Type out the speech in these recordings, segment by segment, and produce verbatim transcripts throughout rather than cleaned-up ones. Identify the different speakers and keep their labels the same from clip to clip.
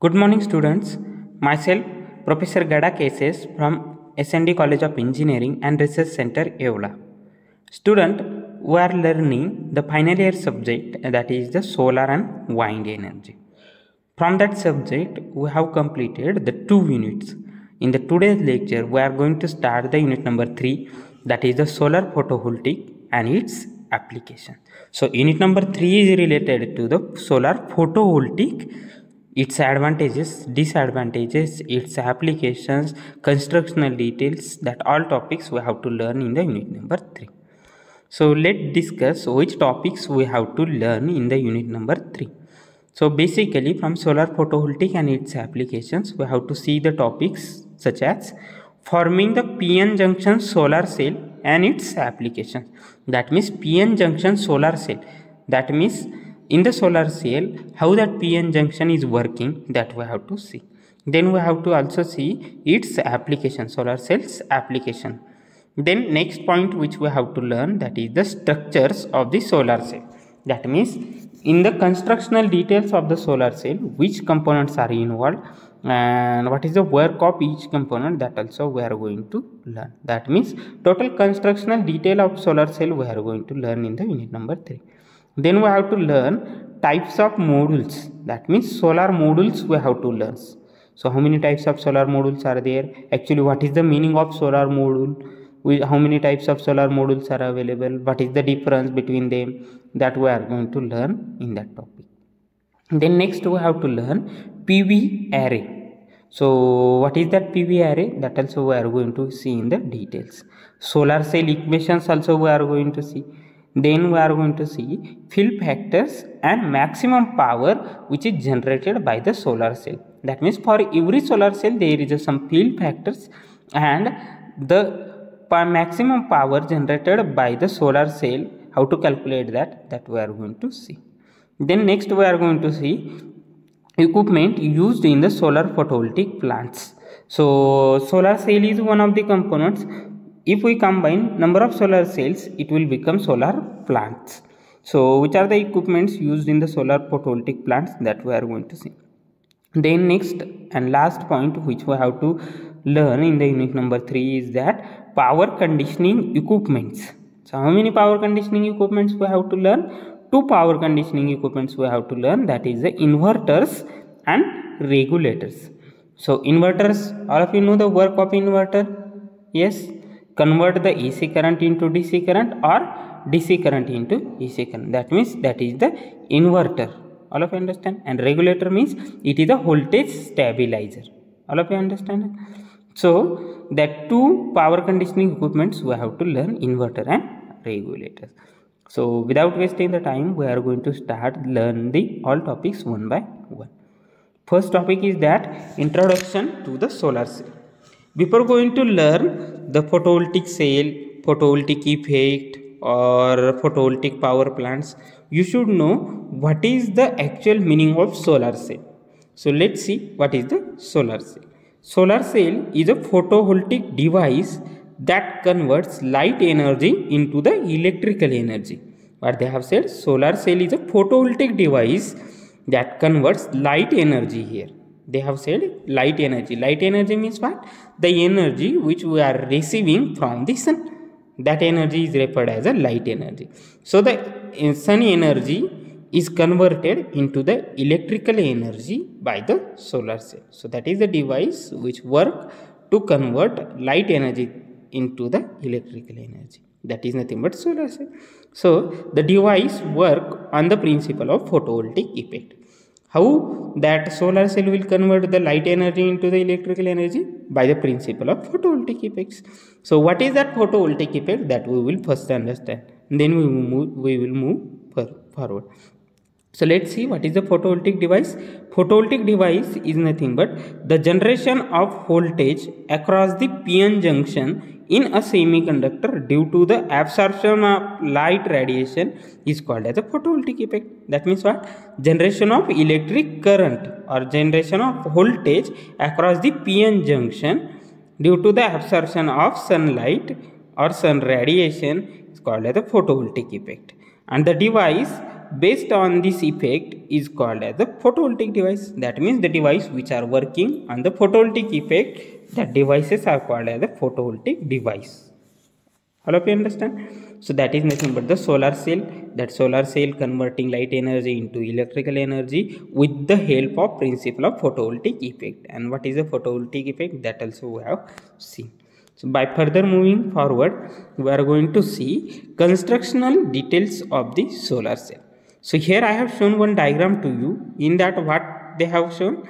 Speaker 1: Good morning, students. Myself, Professor Gada Cases from S N D College of Engineering and Research Center, Eola. Student, we are learning the final year subject, that is the solar and wind energy. From that subject, we have completed the two units. In the today's lecture, we are going to start the unit number three, that is the solar photovoltaic and its application. So, unit number three is related to the solar photovoltaic, its advantages, disadvantages, its applications, constructional details, that all topics we have to learn in the unit number three. So let's discuss which topics we have to learn in the unit number three. So basically from solar photovoltaic and its applications, we have to see the topics such as forming the P N junction solar cell and its applications. That means P N junction solar cell. That means in the solar cell, how that P N junction is working, that we have to see. Then we have to also see its application, solar cells application. Then next point which we have to learn, that is the structures of the solar cell. That means in the constructional details of the solar cell, which components are involved and what is the work of each component, that also we are going to learn. That means total constructional detail of solar cell we are going to learn in the unit number three. Then we have to learn types of modules. That means solar modules we have to learn. So how many types of solar modules are there? Actually, what is the meaning of solar module? How many types of solar modules are available? What is the difference between them? That we are going to learn in that topic. Then next we have to learn P V array. So what is that P V array? That also we are going to see in the details. Solar cell equations also we are going to see. Then we are going to see fill factors and maximum power which is generated by the solar cell. That means for every solar cell there is some fill factors and the maximum power generated by the solar cell. How to calculate that? That we are going to see. Then next we are going to see equipment used in the solar photovoltaic plants. So solar cell is one of the components. If we combine number of solar cells, it will become solar plants. So which are the equipments used in the solar photovoltaic plants, that we are going to see. Then next and last point which we have to learn in the unit number three is that power conditioning equipments. So how many power conditioning equipments we have to learn? Two power conditioning equipments we have to learn, that is the inverters and regulators. So inverters, all of you know the work of inverter? Yes. Convert the A C current into D C current or D C current into A C current. That means that is the inverter. All of you understand? And regulator means it is a voltage stabilizer. All of you understand? So that two power conditioning equipments we have to learn, inverter and regulators. So without wasting the time, we are going to start learn the all topics one by one. First topic is that introduction to the solar cell. Before going to learn the photovoltaic cell, photovoltaic effect or photovoltaic power plants, you should know what is the actual meaning of solar cell. So let's see what is the solar cell. Solar cell is a photovoltaic device that converts light energy into the electrical energy. What they have said, solar cell is a photovoltaic device that converts light energy here. They have said light energy. Light energy means what? The energy which we are receiving from the sun. That energy is referred as a light energy. So the sun energy is converted into the electrical energy by the solar cell. So that is the device which work to convert light energy into the electrical energy. That is nothing but solar cell. So the device work on the principle of photovoltaic effect. How that solar cell will convert the light energy into the electrical energy? By the principle of photovoltaic effects. So what is that photovoltaic effect? That we will first understand. Then we will move, we will move forward. So let's see what is the photovoltaic device. Photovoltaic device is nothing but the generation of voltage across the P N junction in a semiconductor due to the absorption of light radiation is called as a photovoltaic effect. That means what? Generation of electric current or generation of voltage across the P N junction due to the absorption of sunlight or sun radiation is called as a photovoltaic effect. And the device based on this effect is called as the photovoltaic device. That means the device which are working on the photovoltaic effect, that devices are called as the photovoltaic device. All of you understand? So that is nothing but the solar cell. That solar cell converting light energy into electrical energy with the help of principle of photovoltaic effect. And what is the photovoltaic effect? That also we have seen. So by further moving forward, we are going to see constructional details of the solar cell. So here I have shown one diagram to you. In that, what they have shown,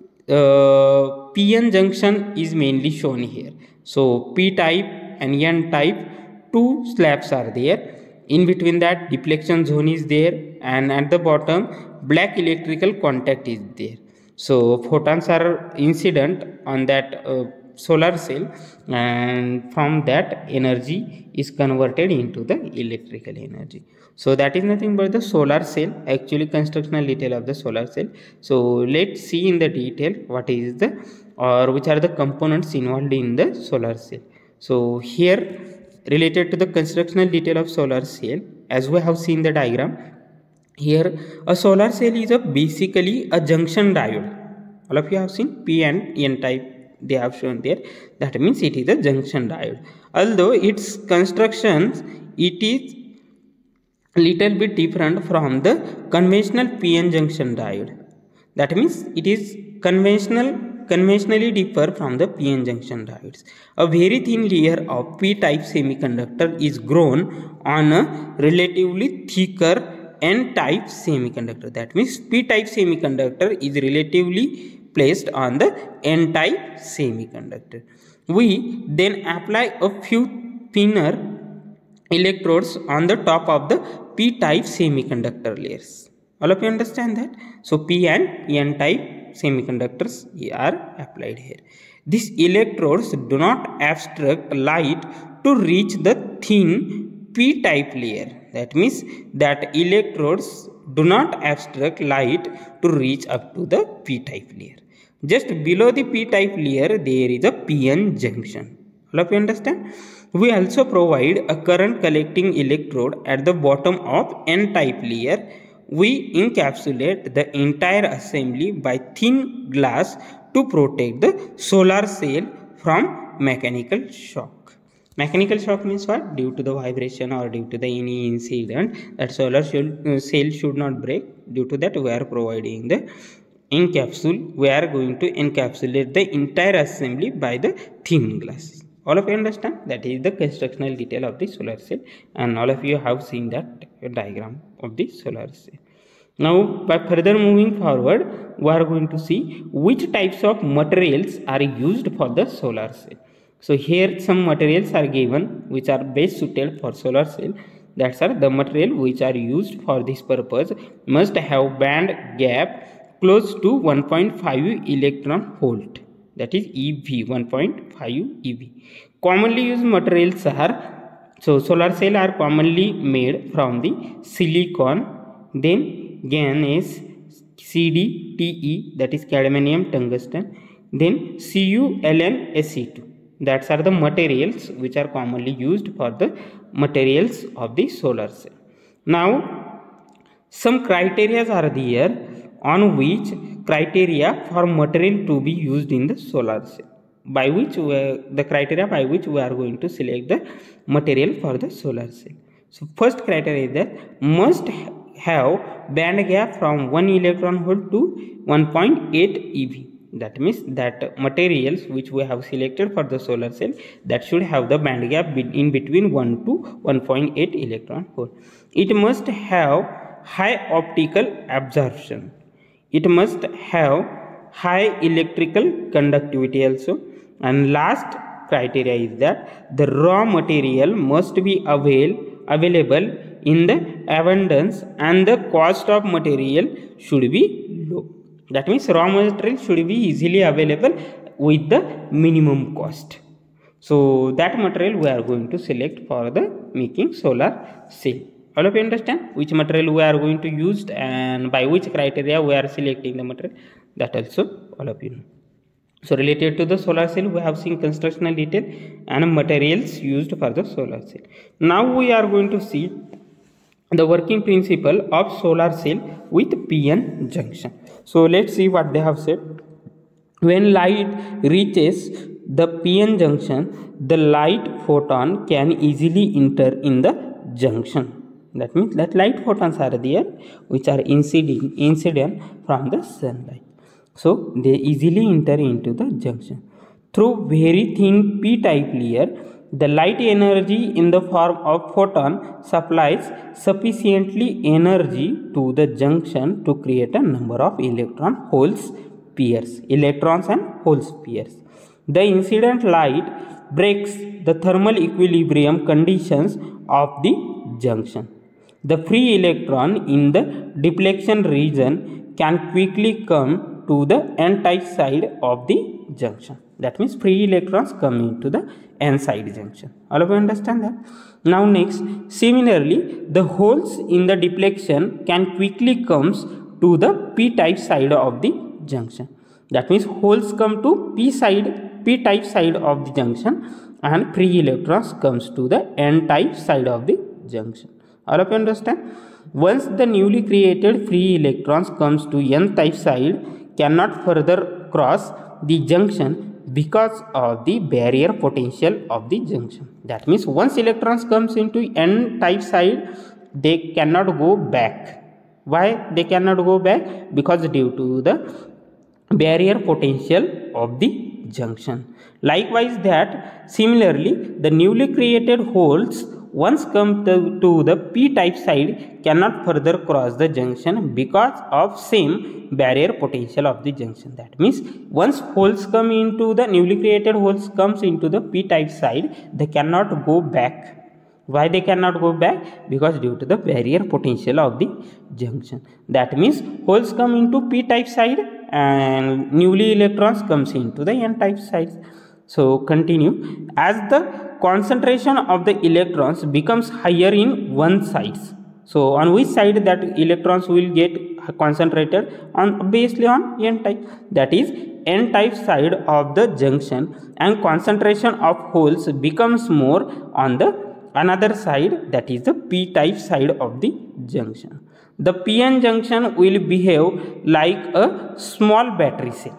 Speaker 1: uh, P N junction is mainly shown here. So P type and N type, two slabs are there. In between that, deflection zone is there, and at the bottom black electrical contact is there. So photons are incident on that uh, solar cell, and from that energy is converted into the electrical energy. So that is nothing but the solar cell, actually constructional detail of the solar cell. So let's see in the detail what is the or which are the components involved in the solar cell. So here, related to the constructional detail of solar cell, as we have seen the diagram here, a solar cell is a basically a junction diode. All of you have seen P and N type they have shown there. That means it is a junction diode. Although its construction, it is little bit different from the conventional P N junction diode. That means it is conventional conventionally differ from the P N junction diodes. A very thin layer of P-type semiconductor is grown on a relatively thicker N-type semiconductor. That means P-type semiconductor is relatively placed on the N-type semiconductor. We then apply a few thinner electrodes on the top of the P-type semiconductor layers. All of you understand that? So P and N-type semiconductors are applied here. These electrodes do not abstract light to reach the thin P-type layer. That means that electrodes do not abstract light to reach up to the P-type layer. Just below the P-type layer, there is a P N junction. All of you understand? We also provide a current collecting electrode at the bottom of N-type layer. We encapsulate the entire assembly by thin glass to protect the solar cell from mechanical shock. Mechanical shock means what? Due to the vibration or due to the any incident, that solar cell should not break. Due to that, we are providing the encapsule. We are going to encapsulate the entire assembly by the thin glass. All of you understand? That is the constructional detail of the solar cell, and all of you have seen that diagram of the solar cell. Now, by further moving forward, we are going to see which types of materials are used for the solar cell. So here some materials are given which are best suited for solar cell. That's are the material which are used for this purpose must have band gap close to one point five electron volt. That is E V, one point five E V. Commonly used materials are, so solar cell are commonly made from the silicon, then GaN is C D T E, that is cadmium tungsten, then C U L N S E two. That are the materials which are commonly used for the materials of the solar cell. Now, some criteria are there on which criteria for material to be used in the solar cell, by which we, the criteria by which we are going to select the material for the solar cell. So first criteria is that must have band gap from one electron volt to one point eight E V. That means that materials which we have selected for the solar cell, that should have the band gap in between one to one point eight electron volt. It must have high optical absorption. It must have high electrical conductivity also. And last criteria is that the raw material must be avail, available in the abundance and the cost of material should be low. That means raw material should be easily available with the minimum cost. So that material we are going to select for the making solar cell. All of you understand which material we are going to use and by which criteria we are selecting the material. That also all of you know. So related to the solar cell, we have seen constructional detail and materials used for the solar cell. Now we are going to see the working principle of solar cell with P N junction. So let's see what they have said. When light reaches the P N junction, the light photon can easily enter in the junction. That means that light photons are there which are incident, incident from the sunlight. So they easily enter into the junction. Through very thin p-type layer, the light energy in the form of photon supplies sufficiently energy to the junction to create a number of electron holes pairs, electrons and holes pairs. The incident light breaks the thermal equilibrium conditions of the junction. The free electron in the depletion region can quickly come to the n-type side of the junction. That means free electrons come into the n-side junction. All of you understand that? Now next, similarly, the holes in the depletion can quickly comes to the p-type side of the junction. That means holes come to p side, p-type side of the junction, and free electrons comes to the n-type side of the junction. All of you understand? Once the newly created free electrons comes to n-type side, cannot further cross the junction because of the barrier potential of the junction. That means once electrons comes into n-type side, they cannot go back. Why they cannot go back? Because due to the barrier potential of the junction. Likewise that similarly the newly created holes once come to, to the p-type side cannot further cross the junction because of same barrier potential of the junction. That means once holes come into the newly created holes comes into the p-type side, they cannot go back. Why they cannot go back? Because due to the barrier potential of the junction. That means holes come into p-type side and newly electrons comes into the n-type side. So continue. As the concentration of the electrons becomes higher in one side, so on which side that electrons will get concentrated? On obviously on n-type, that is n-type side of the junction, and concentration of holes becomes more on the another side, that is the p-type side of the junction. The P N junction will behave like a small battery cell.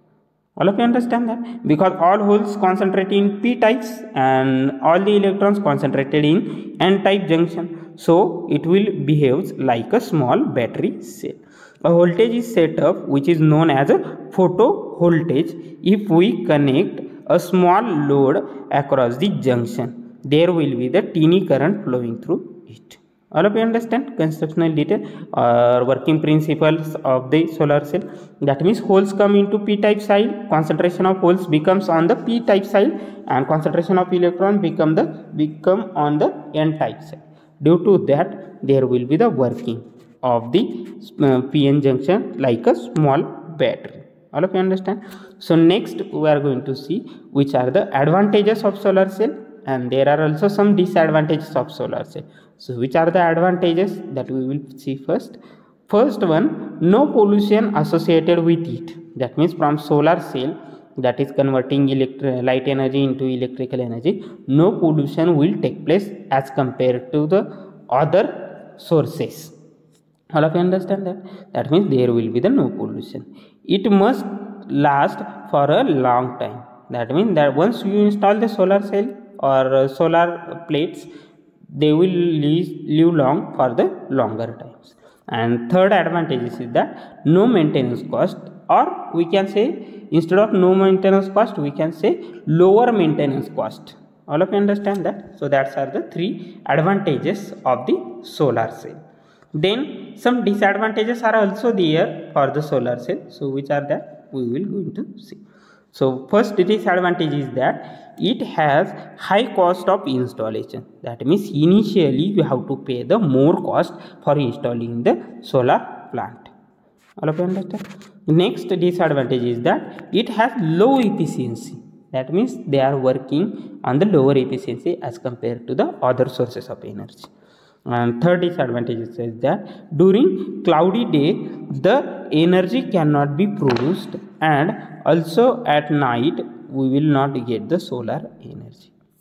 Speaker 1: All of you understand that? Because all holes concentrate in p-types and all the electrons concentrated in n-type junction. So it will behave like a small battery cell. A voltage is set up which is known as a photo voltage. If we connect a small load across the junction, there will be the teeny current flowing through it. All of you understand constructional detail or working principles of the solar cell. That means holes come into p-type side, concentration of holes becomes on the p-type side, and concentration of electron become the become on the n-type side. Due to that, there will be the working of the uh, P N junction like a small battery. All of you understand? So next we are going to see which are the advantages of solar cell, and there are also some disadvantages of solar cell. So which are the advantages that we will see first? First one, no pollution associated with it. That means from solar cell, that is converting electric light energy into electrical energy, no pollution will take place as compared to the other sources. All of you understand that? That means there will be the no pollution. It must last for a long time. That means that once you install the solar cell or solar plates, they will live, live long for the longer times. And third advantage is that no maintenance cost, or we can say instead of no maintenance cost, we can say lower maintenance cost. All of you understand that? So that's are the three advantages of the solar cell. Then some disadvantages are also there for the solar cell. So which are that we will going to see. So first disadvantage is that it has high cost of installation. That means initially you have to pay the more cost for installing the solar plant. All of you understand? Next disadvantage is that it has low efficiency. That means they are working on the lower efficiency as compared to the other sources of energy. And third disadvantage is that during cloudy day the energy cannot be produced, and also at night we will not get the solar energy.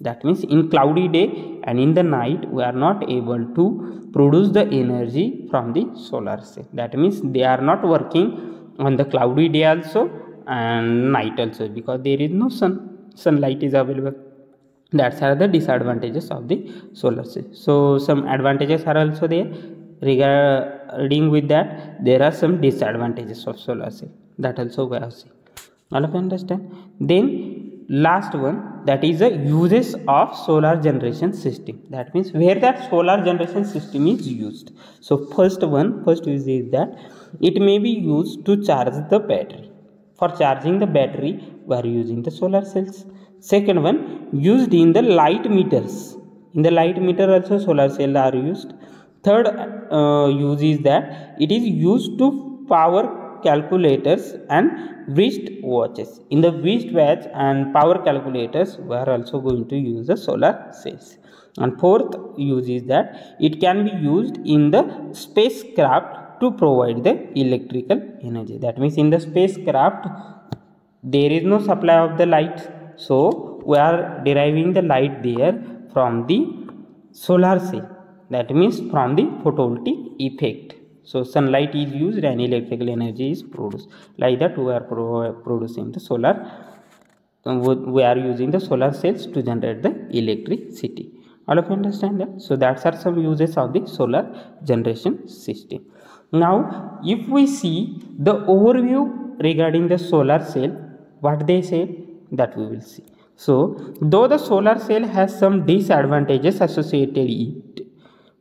Speaker 1: That means in cloudy day and in the night we are not able to produce the energy from the solar cell. That means they are not working on the cloudy day also and night also, because there is no sun sunlight is available. That's are the disadvantages of the solar cell. So some advantages are also there. Regarding with that, there are some disadvantages of solar cell, that also we have seen. All of you understand? Then last one, that is the uses of solar generation system. That means where that solar generation system is used. So first one, first use is that it may be used to charge the battery. For charging the battery we are using the solar cells. Second one, used in the light meters. In the light meter also solar cells are used. Third uh, use is that it is used to power calculators and wrist watches. In the wrist watch and power calculators we are also going to use the solar cells. And fourth use is that it can be used in the spacecraft to provide the electrical energy. That means in the spacecraft there is no supply of the light, so we are deriving the light there from the solar cell. That means from the photovoltaic effect. So sunlight is used and electrical energy is produced. Like that we are pro producing the solar, we are using the solar cells to generate the electricity. All of you understand that? So that are some uses of the solar generation system. Now if we see the overview regarding the solar cell, what they say, that we will see. So though the solar cell has some disadvantages associated with it,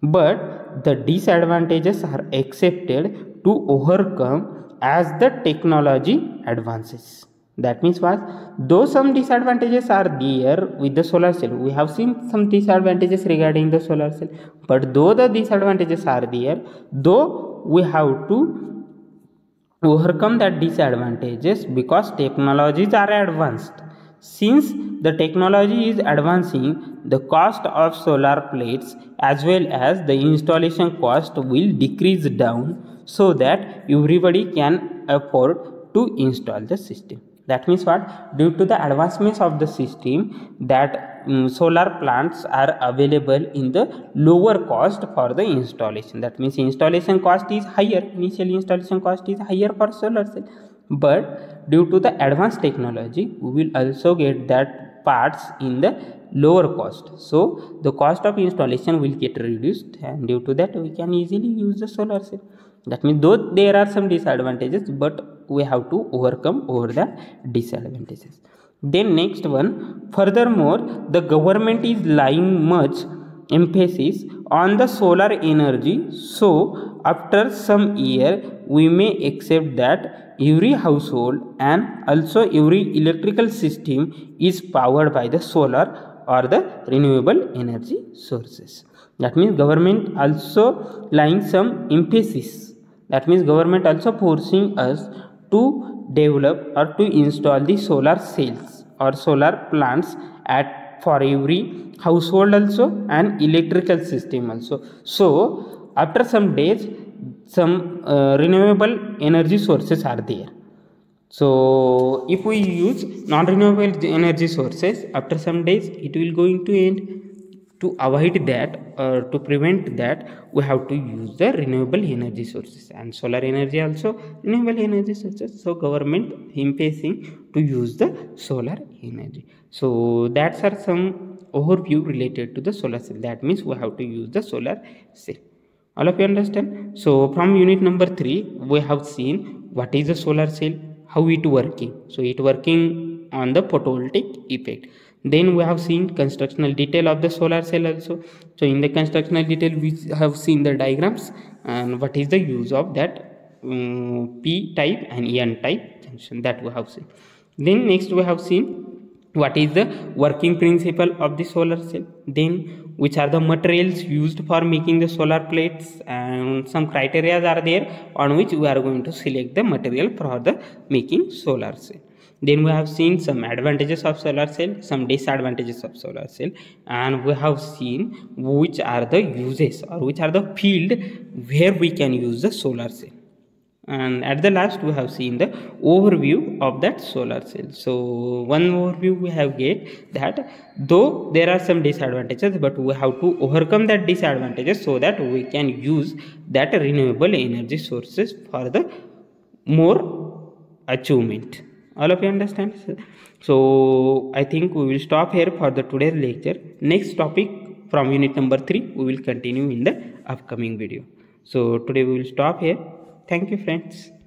Speaker 1: but the disadvantages are accepted to overcome as the technology advances. That means what? Though some disadvantages are there with the solar cell, we have seen some disadvantages regarding the solar cell, but though the disadvantages are there, though we have to overcome that disadvantages because technologies are advanced. Since the technology is advancing, the cost of solar plates as well as the installation cost will decrease down, so that everybody can afford to install the system. That means what? Due to the advancements of the system, that um, solar plants are available in the lower cost for the installation. That means installation cost is higher, initial installation cost is higher for solar cell. But due to the advanced technology, we will also get that parts in the lower cost. So the cost of installation will get reduced, and due to that we can easily use the solar cell. That means though there are some disadvantages, but we have to overcome over the disadvantages. Then next one, furthermore, the government is laying much emphasis on the solar energy. So after some year we may accept that every household and also every electrical system is powered by the solar or the renewable energy sources. That means government also laying some emphasis. That means government also forcing us to develop or to install the solar cells or solar plants at for every household also and electrical system also. So after some days some uh, renewable energy sources are there. So if we use non-renewable energy sources, after some days it will going to end. To avoid that or to prevent that, we have to use the renewable energy sources, and solar energy also renewable energy sources. So government emphasizing to use the solar energy. So that's are some overview related to the solar cell. That means we have to use the solar cell. All of you understand? So from unit number three we have seen what is the solar cell, how it working. So it working on the photovoltaic effect. Then we have seen constructional detail of the solar cell also. So in the constructional detail we have seen the diagrams and what is the use of that um, P type and N type junction, that we have seen. Then next we have seen what is the working principle of the solar cell, then which are the materials used for making the solar plates, and some criteria are there on which we are going to select the material for the making solar cell. Then we have seen some advantages of solar cell, some disadvantages of solar cell, and we have seen which are the uses or which are the field where we can use the solar cell. And at the last we have seen the overview of that solar cell. So one overview we have get that though there are some disadvantages, but we have to overcome that disadvantages so that we can use that renewable energy sources for the more achievement. All of you understand? So I think we will stop here for the today's lecture. Next topic from unit number three we will continue in the upcoming video. So today we will stop here. Thank you, friends.